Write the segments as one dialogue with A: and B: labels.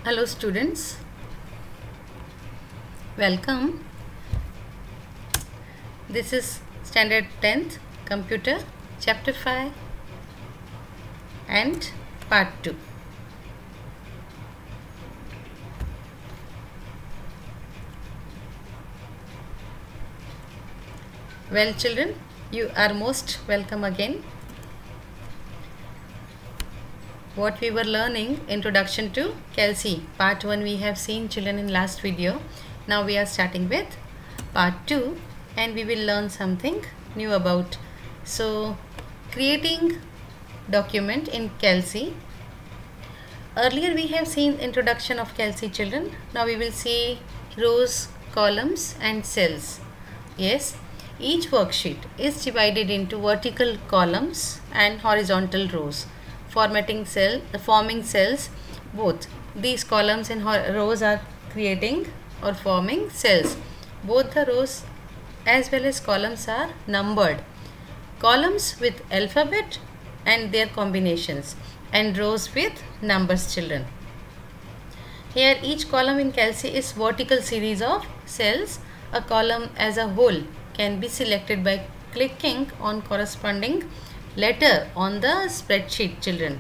A: Hello students, welcome. This is standard 10th computer chapter 5 and part 2. Well children, you are most welcome again. What we were learning, introduction to Kelsey. Part 1 we have seen children in last video. Now we are starting with part 2 and we will learn something new about. So creating document in Kelsey. Earlier we have seen introduction of Kelsey children. Now we will see rows, columns and cells. Yes, each worksheet is divided into vertical columns and horizontal rows. Forming cells, both these columns and rows are creating or forming cells. Both the rows as well as columns are numbered. Columns with alphabet and their combinations and rows with numbers children. Here each column in Kelsey is vertical series of cells. A column as a whole can be selected by clicking on corresponding letter on the spreadsheet children.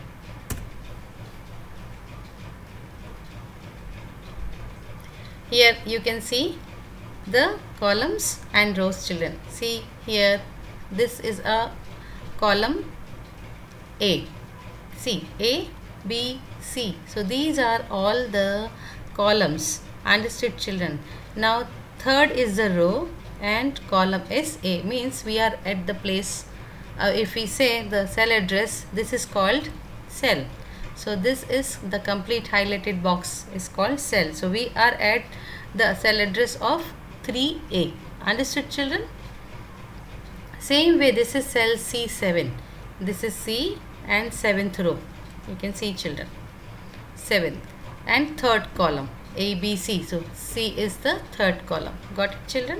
A: Here you can see the columns and rows children. See here, this is a column A. See A, B, C. So these are all the columns. Understood children? Now third is the row and column is A, means we are at the place. If we say the cell address, this is called cell. So this is the complete highlighted box is called cell. So we are at the cell address of 3A. Understood children? Same way, this is cell C7. This is C and 7th row. You can see children. 7th and third column A, B, C. So C is the third column. Got it children?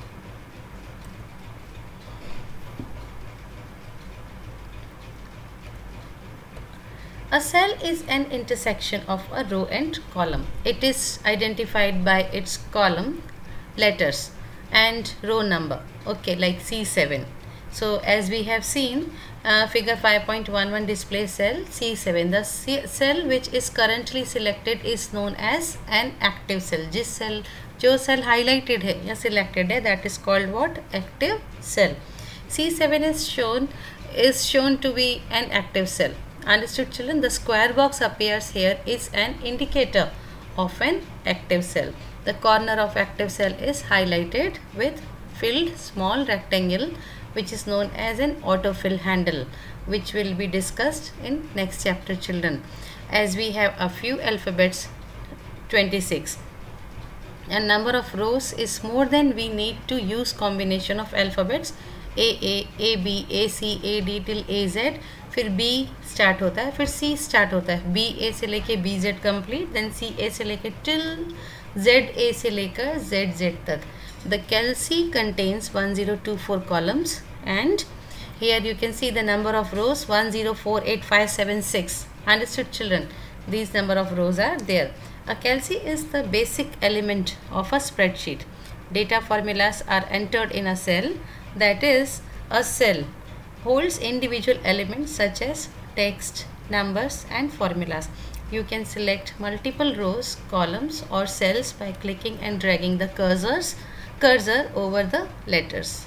A: A cell is an intersection of a row and column. It is identified by its column letters and row number. Okay, like C7. So as we have seen, figure 5.11 displays cell C7. The cell which is currently selected is known as an active cell. जिस cell जो cell highlighted है या selected है, that is called what? Active cell. C7 is shown to be an active cell. Understood children? The square box appears here is an indicator of an active cell. The corner of active cell is highlighted with filled small rectangle which is known as an autofill handle, which will be discussed in next chapter children. As we have a few alphabets, 26, and number of rows is more than we need to use combination of alphabets A, B, A, C, A, D till A, Z. फिर B start होता है, फिर C start होता है, B A से लेके B Z complete, then C A से लेके till Z A से लेकर Z Z तक. The Kelsey contains 1024 columns and here you can see the number of rows 1048576. Understood children? These number of rows are there. A Kelsey is the basic element of a spreadsheet. Data formulas are entered in a cell, that is, a cell holds individual elements such as text, numbers and formulas. You can select multiple rows, columns or cells by clicking and dragging the cursor over the letters.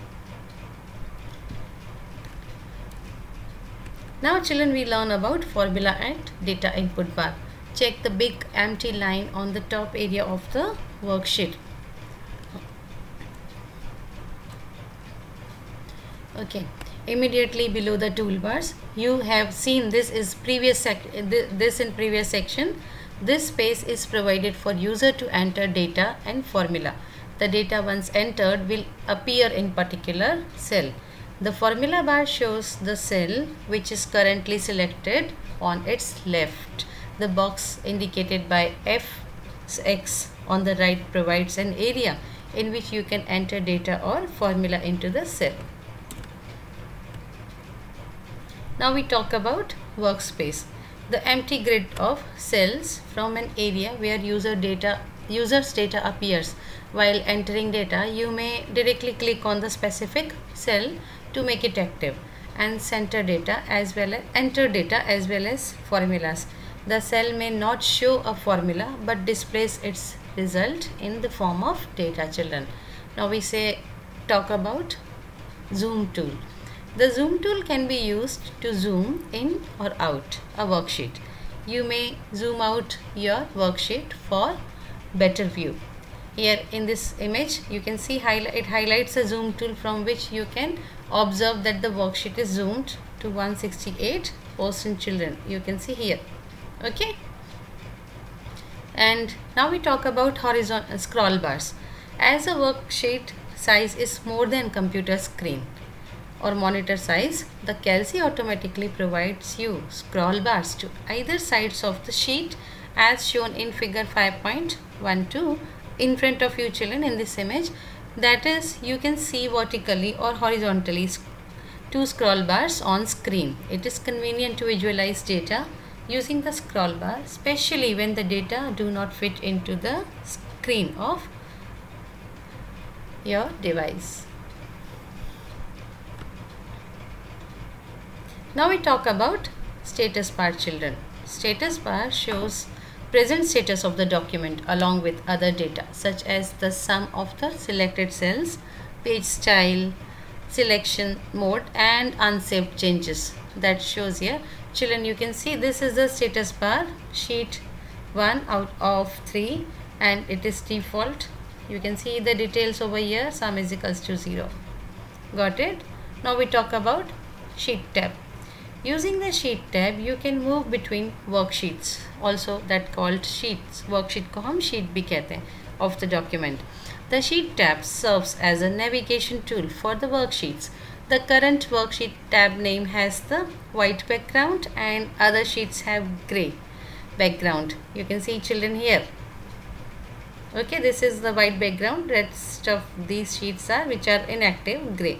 A: Now children, we learn about formula and data input bar. Check the big empty line on the top area of the worksheet. Okay, immediately below the toolbars you have seen this in previous section. This space is provided for user to enter data and formula. The data once entered will appear in particular cell. The formula bar shows the cell which is currently selected on its left. The box indicated by F(x) on the right provides an area in which you can enter data or formula into the cell. Now we talk about workspace. the empty grid of cells from an area where user's data appears. While entering data, you may directly click on the specific cell to make it active and enter data as well as formulas. The cell may not show a formula but displays its result in the form of data, children. Now we talk about zoom tool. The zoom tool can be used to zoom in or out a worksheet. You may zoom out your worksheet for better view. Here in this image you can see it highlights a zoom tool from which you can observe that the worksheet is zoomed to 168%, children. You can see here. Okay. And now we talk about horizontal scroll bars. As a worksheet size is more than computer screen or monitor size, the Kelsey automatically provides you scroll bars to either sides of the sheet as shown in figure 5.12 in front of you, children, in this image. That is, you can see vertically or horizontally two scroll bars on screen. It is convenient to visualize data using the scroll bar, especially when the data do not fit into the screen of your device. Now we talk about status bar, children. Status bar shows present status of the document along with other data such as the sum of the selected cells, page style, selection mode and unsaved changes. That shows here, children. You can see this is the status bar, sheet 1 out of 3, and it is default. You can see the details over here, sum is equals to 0. Got it? Now we talk about sheet tab. Using the sheet tab you can move between worksheets, also that called sheets. Worksheet को हम sheet भी कहते हैं of the document. The sheet tab serves as a navigation tool for the worksheets. The current worksheet tab name has the white background and other sheets have grey background. You can see, children, here. Okay, this is the white background. Rest of these sheets are which are inactive, grey.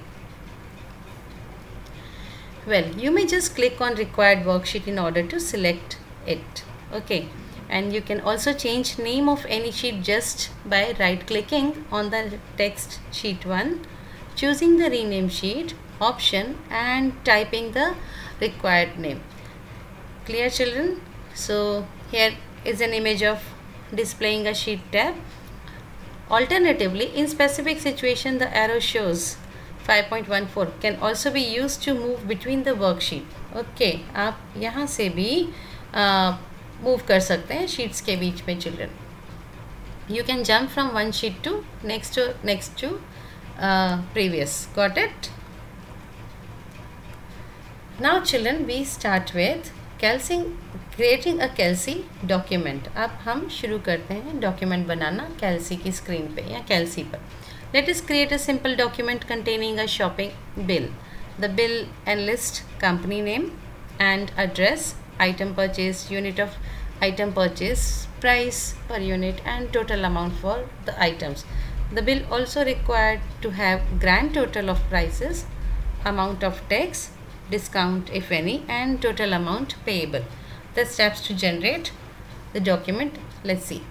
A: Well, you may just click on required worksheet in order to select it. Okay, and you can also change name of any sheet just by right clicking on the text sheet 1, choosing the rename sheet option and typing the required name. Clear, children? So here is an image of displaying a sheet tab. Alternatively, in specific situation, the arrow shows 5.14 can also be used to move between the worksheet. Okay, आप यहाँ से भी move कर सकते हैं sheets के बीच में, children. You can jump from one sheet to next to previous. Got it? Now, children, we start with creating a Kelsey document. अब हम शुरू करते हैं document बनाना Kelsey की screen पे या Kelsey पर. Let us create a simple document containing a shopping bill. The bill enlists company name and address, item purchased, unit of item purchase, price per unit and total amount for the items. The bill also required to have grand total of prices, amount of tax, discount if any and total amount payable. The steps to generate the document, let's see.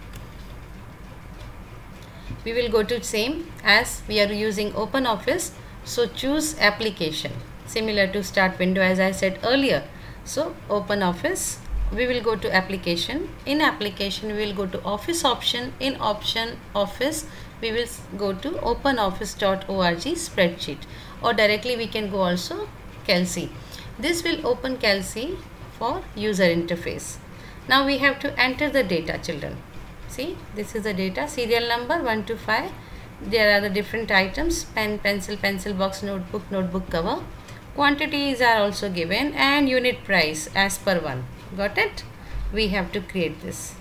A: We will go to same as we are using OpenOffice. So choose application similar to start window as I said earlier. So OpenOffice, we will go to application. In application we will go to office option. In option office we will go to openoffice.org spreadsheet, or directly we can go also Kelsey. This will open Kelsey for user interface. Now we have to enter the data, children. See, this is the data, serial number 1 to 5. There are the different items: pen, pencil, pencil box, notebook, notebook cover. Quantities are also given and unit price as per 1. Got it? We have to create this.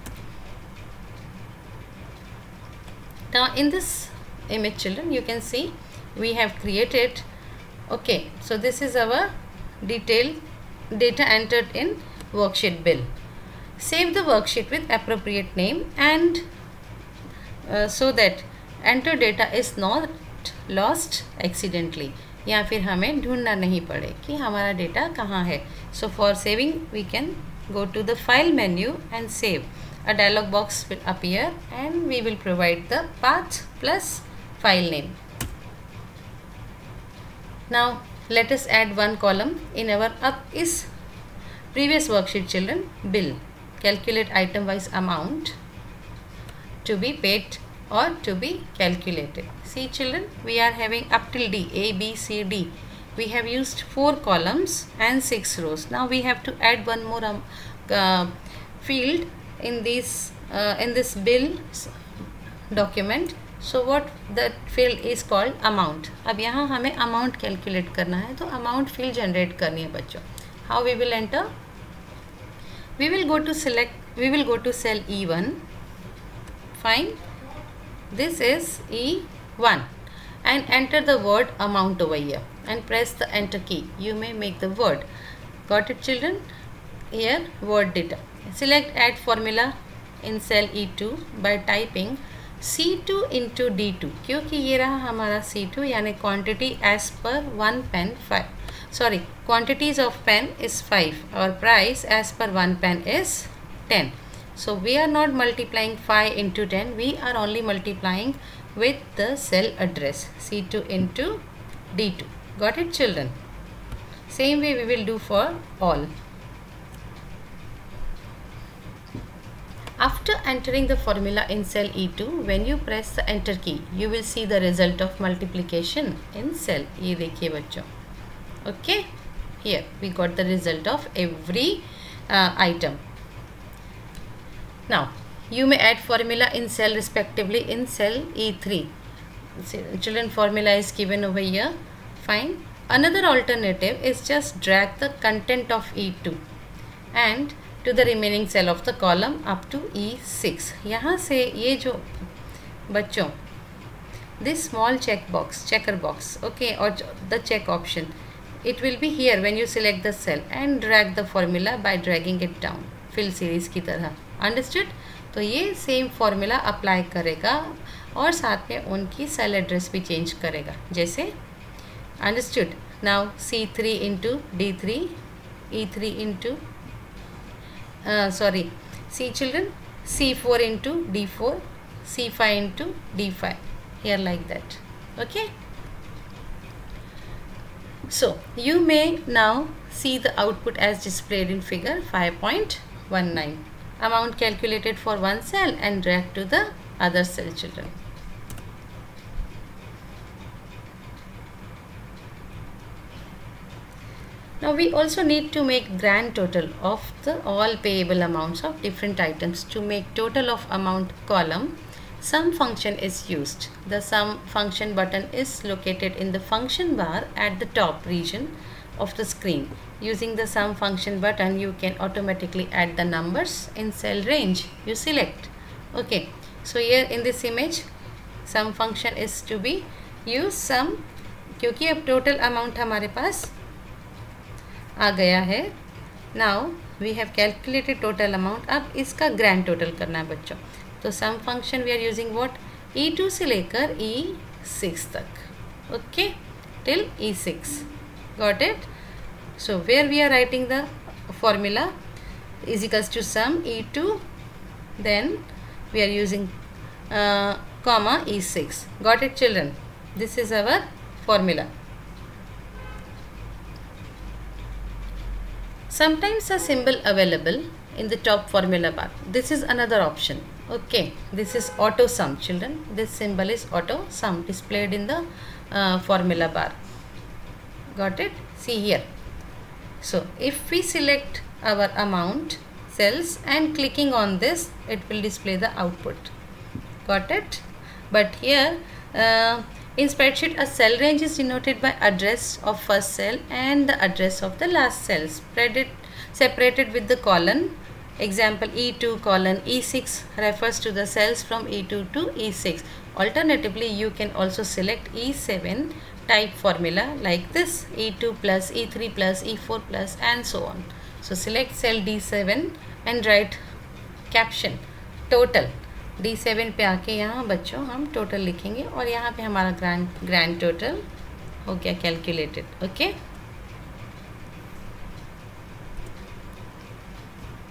A: Now in this image, children, you can see we have created. Okay, so this is our data entered in worksheet bill. Save the worksheet with appropriate name and so that enter data is not lost accidentally, या फिर हमें ढूंढना नहीं पड़े कि हमारा data कहाँ है. So for saving we can go to the file menu and save. A dialog box will appear and we will provide the path plus file name. Now let us add one column in our previous worksheet children. Bill. Calculate item wise amount to be paid or to be calculated. See children, we are having up till D, A, B, C, D. We have used 4 columns and 6 rows. Now we have to add one more field in this bill document. So what that field is called amount. अब यहाँ हमें amount calculate करना है, तो amount field generate करनी है बच्चों. How we will enter? We will go to cell E1. Fine. This is E1 and enter the word amount over here and press the enter key. You may make the word. Got it children? Here word data. Select add formula in cell E2 by typing C2 into D2. क्योंकि ये रहा हमारा C2 यानी quantity as per 1 pen 5. Sorry, quantities of pen is 5. Our price as per 1 pen is 10. So we are not multiplying 5 into 10. We are only multiplying with the cell address C2 into D2. Got it children? Same way we will do for all. After entering the formula in cell E2, when you press the enter key, you will see the result of multiplication in cell. ये देखिए बच्चों. Okay, here we got the result of every item. Now you may add formula in cell respectively in cell E3. Children, formula is given over here. Fine. Another alternative is just drag the content of E2 and to the remaining cell of the column up to E6. यहाँ से ये जो बच्चों this small checker box, okay, or the check option, it will be here when you select the cell and drag the formula by dragging it down fill series की तरह. Understood? तो ये same formula apply करेगा और साथ में उनकी cell address भी चेंज करेगा जैसे. Understood? Now C3 into D3, E3 into C children, C4 into D4, C5 into D5, here like that. Okay. So you may now see the output as displayed in figure 5.19. Amount calculated for one cell and drag to the other cell children. Now we also need to make grand total of the all payable amounts of different items. To make total of amount column, sum function is used. The sum function button is located in the function bar at the top region of the screen. Using the sum function button, you can automatically add the numbers in cell range you select. Okay, so here in this image, sum function is to be used. Sum, क्योंकि अब total amount हमारे पास आ गया है. Now we have calculated total amount. अब इसका grand total करना है बच्चों. तो sum function we are using what? E2 से लेकर E6 तक. Okay, till E6. Got it? So where we are writing the formula is equals to sum E2, then we are using comma E6. Got it children? This is our formula. Sometimes a symbol available in the top formula bar. This is another option. Okay, this is auto sum children. This symbol is auto sum displayed in the formula bar. Got it? See here. So if we select our amount cells and clicking on this, it will display the output. Got it? But here in spreadsheet, a cell range is denoted by address of first cell and the address of the last cell, separated with the colon. Example, E2 colon E6 refers to the cells from E2 to E6. Alternatively, you can also select E7 type formula like this, E2 plus, E3 plus, E4 plus and so on. So select cell D7 and write caption total. D7 पे आके यहाँ बच्चों हम total लिखेंगे और यहाँ पे हमारा ग्रैंड टोटल हो गया calculated. Okay,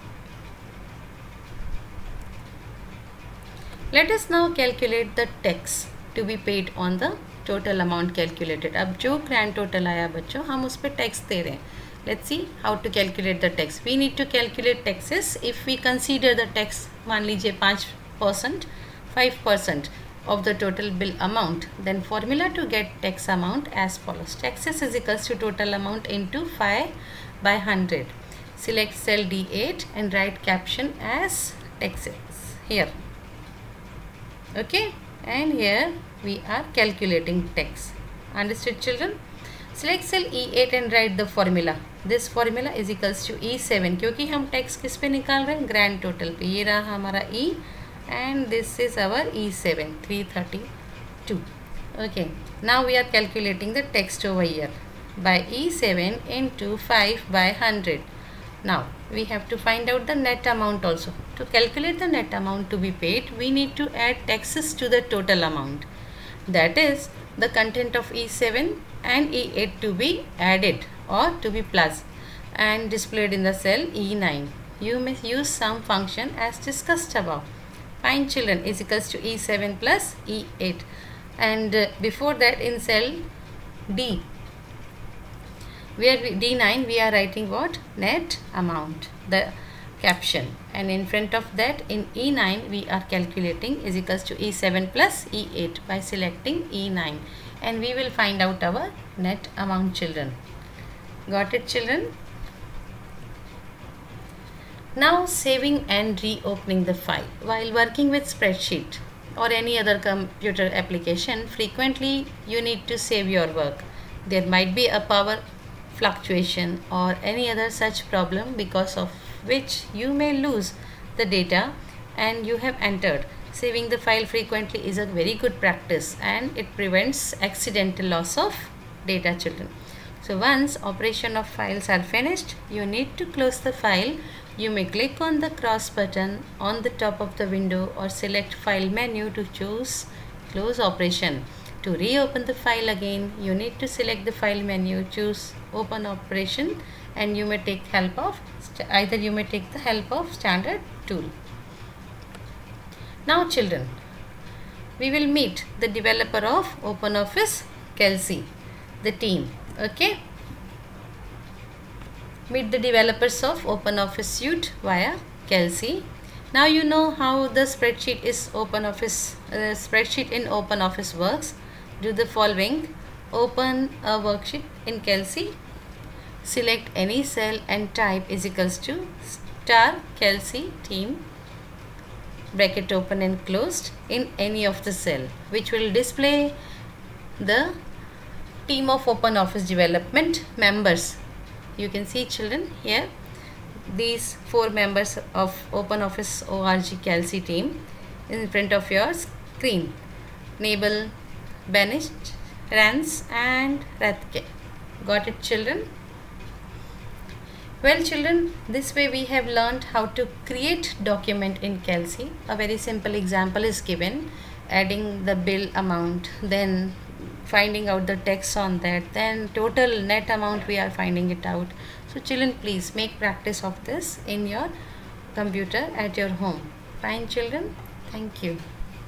A: Let us now calculate the tax to be paid on the total amount calculated. अब जो grand total आया बच्चों हम उस पर tax दे रहे हैं. Let's see how to calculate the tax. We need to calculate taxes if we consider the tax मान लीजिए 5%, 5% of the total bill amount. Then formula to get tax amount as follows. Taxes is equals to total amount into 5 by 100. Select cell D8 and write caption as taxes here. Okay, and here we are calculating tax. Understood children? Select cell E8 and write the formula. This formula is equals to E7 क्योंकि हम tax किस पे निकाल रहे हैं, grand total पे. ये रहा हमारा E and this is our E7 332. Okay, now we are calculating the tax over here by E7 into 5 by 100. Now we have to find out the net amount also. To calculate the net amount to be paid, we need to add taxes to the total amount. That is the content of E7 and E8 to be added or to be plus and displayed in the cell E9. You may use some function as discussed above. Find children is equals to E7 plus E8, and before that in cell D, where D9 we are writing what? Net amount, the caption, and in front of that in E9 we are calculating is equals to E7 plus E8 by selecting E9, and we will find out our net amount children. Got it children? Now saving and reopening the file. While working with spreadsheet or any other computer application, frequently you need to save your work. There might be a power fluctuation or any other such problem because of which you may lose the data and you have entered. Saving the file frequently is a very good practice and it prevents accidental loss of data children. So once operation of files are finished, you need to close the file. You may click on the cross button on the top of the window or select file menu to choose close operation. To reopen the file again, you need to select the file menu, choose open operation, and you may take help of the help of standard tool. Now children, we will meet the developer of OpenOffice, Kelsey, the team. Okay, meet the developers of OpenOffice suite via Kelsey. Now you know how the spreadsheet in OpenOffice works. Do the following. Open a worksheet in Kelsey. Select any cell and type is equals to star Kelsey team, bracket open and closed, in any of the cell, which will display the team of OpenOffice development members. You can see children here these 4 members of OpenOffice ORG Kelsey team in front of your screen: Nabel, Banish, Rance and Rathke. Got it children? Well children, this way we have learned how to create document in Kelsey. A very simple example is given, adding the bill amount, then finding out the text on that, then total net amount we are finding it out. So children, please make practice of this in your computer at your home. Fine children, thank you.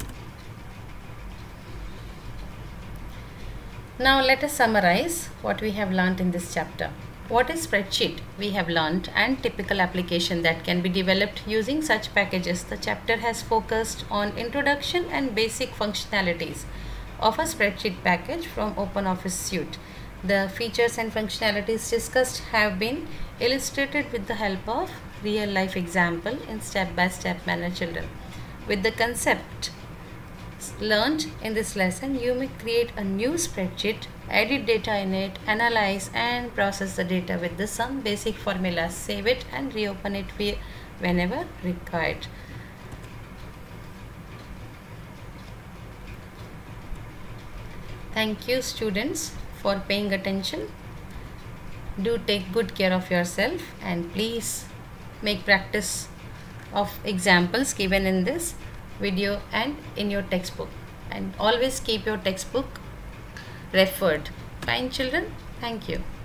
A: Now let us summarize what we have learnt in this chapter. What is spreadsheet? We have learnt, and typical application that can be developed using such packages. The chapter has focused on introduction and basic functionalities of a spreadsheet package from OpenOffice suite. The features and functionalities discussed have been illustrated with the help of real life example in step-by-step manner children. With the concept learned in this lesson, you may create a new spreadsheet, edit data in it, analyze and process the data with some basic formulas, save it and reopen it whenever required. Thank you students for paying attention. Do take good care of yourself and please make practice of examples given in this video and in your textbook, and always keep your textbook referred. Fine children, thank you.